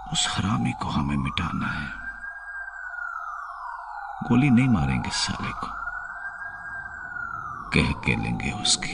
उस हरामी को हमें मिटाना है। गोली नहीं मारेंगे साले को, कह के लेंगे उसकी।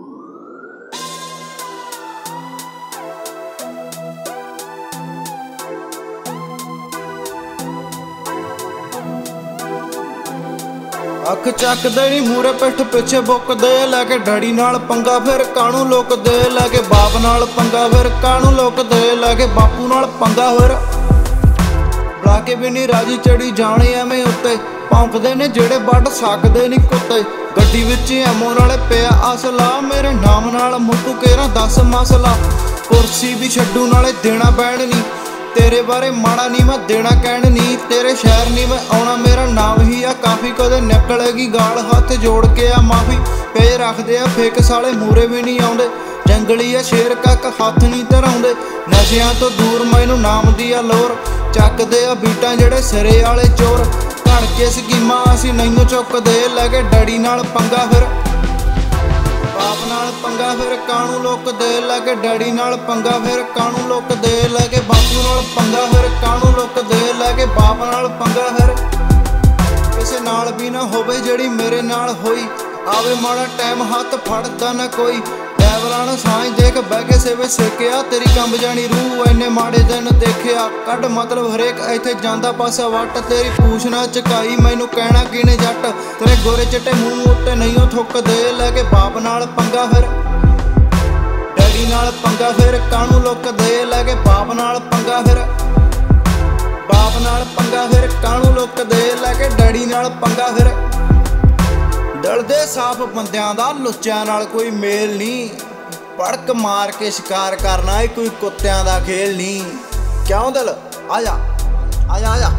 अख चकदे नी मूरे पिठ पिछे बुकदे, लैके डैडी नाल पंगा फिर कानू लुकदे, लैके बाप नाल पंगा फिर कानू लुकदे, लैके बापू नाल पंगा फिर बुला के भी नहीं राजी चढ़ी जाने एवें उत्ते, भौंकदे ने जेड़े वड्ड सकदे नी कुत्ते। गड्डी विच एमो नाले पिया असला, मेरे नाम नाल मुक्कू केरा 10 मसला, कुर्सी भी छड्डू नाले देना बैण नी, तेरे बारे माड़ा नहीं मैं देना कहण नहीं, तेरे शहर नहीं मैं आना मेरा नाम ही आ काफ़ी, कदे निकलेगी गाल हाथ जोड़ के आ माफ़ी। पे रखते आ फेक साले मूरे भी नहीं आउंदे, जंगली आ शेर कक हथ नहीं धराउंदे, नशियां तो दूर मैनू नाम दी आ लोर, चकदे आ बीटां जेड़े सिरे वाले चोर, घड़ के स्कीमां असीं नहीं चुकदे, लैके डैडी नाल पंगा फिर बाप नाल पंगा फिर कानू लुकदे, लैके डैडी नाल पंगा फिर कानू लुकदे, लैके बापू नाल पंगा फिर कानू लुकदे, लैके बाप नाल पंगा फिर किसे नाल भी ना होवे जेड़ी मेरे नाल होई, आवे माड़ा टाइम हथ फड़दा ना कोई, ड्राइवरां नाल सांझ देख बह के सेवे सिक्या, तेरी कंब जानी रूह इन्ने माड़े दिन देखिया, कड मतलब हरेक इत्थे जांदा पासा वट, तेरी पूछ ना चकाई मैनू कहना किने जट, तेरे गोरे चिट्टे मूंह उत्ते नहीं थुकदे, लैके बाप नाल पंगा फिर डैडी नाल पंगा फिर कानू लुकदे, लैके बाप नाल पंगा फिर बाप नाल पंगा फिर कानू लुकदे, लैके डैडी नाल पंगा फिर दिल दे साफ बंदियां दा लुच्चियां नाल कोई मेल नहीं, पड़क मार के शिकार करना है कोई कुत्तियां दा खेल नहीं। क्यों दिल आजा आजा आजा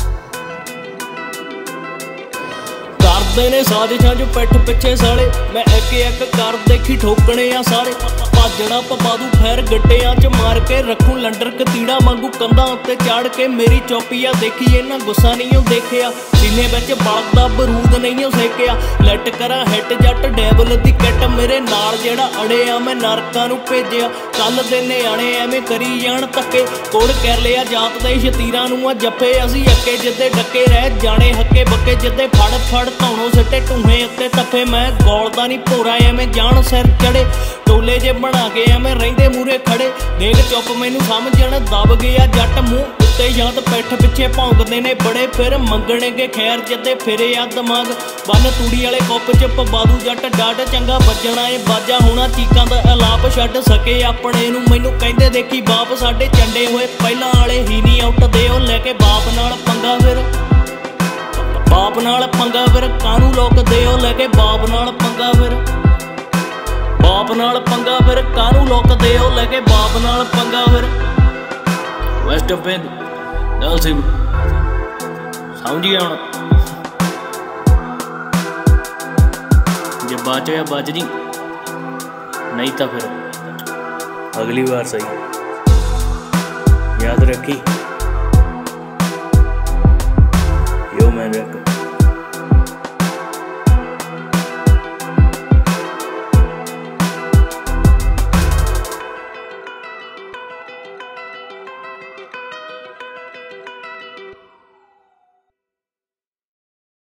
करदे ने साजिशां जो पिठ पिछे साले, मैं एक एक कर देखी ठोकने आ सारे, भजना पपादू फैर गड्डियां च मार के रखूं लंडर कतीड़ा वांगू कंधां उत्ते चढ़ के, मेरी चौपीआ देखी इन्ना गुस्सा नहीं देखिया, सीने विच बलदा बरूद नहीं सेकिया, लट करा हिट जट डेवल दी किट, मेरे नाल जेड़ा अड़िया मैं नरकां नूं भेजिया, कल दे न्याणे एवें करी जाण धक्के, कोड़ कर लिया जात दे शतीरां नूं आ जप्फे, असीं अक्के जिद्दे डक्के रह जाने हक्के बक्के, जिद्दे फड़ फड़ धौणों सिੱਟੇ टूहे उत्ते तफे, मैं गौलदा नहीं भोरा एवें जान सिर चढ़े, टोले जे बना के एवें रहिंदे मूरे खड़े, देख चुप मैनू समझण दब गया जट, मूँह उत्ते जात पिठ पिछे भौंकदे ने बड़े, फिर मंगणगे खैर जिद्दे फिरे आ दिमाग, बन तूड़ी वाले कुप च पवादू जट डाट, चंगा बजना ए बाजा होना चीकां दा अलाप, छड्ड सके अपने नूं मैनू कहंदे देखी बाप, साडे चंडे होए पहिलां वाले ही नहीं उठदे, ओ लैके बाप नाल पंगा फिर बाप नाल पंगा फिर कानू लुकदे, ओ लैके बाप नाल पंगा फिर बाप नाल पंगा फिर कानू लुकदे, ओ लैके बाप नाल पंगा फिर वेस्ट पिंड दल सिंह समझी आउण, जे बच गया बच जी, नहीं तो फिर अगली बार सही याद रखी।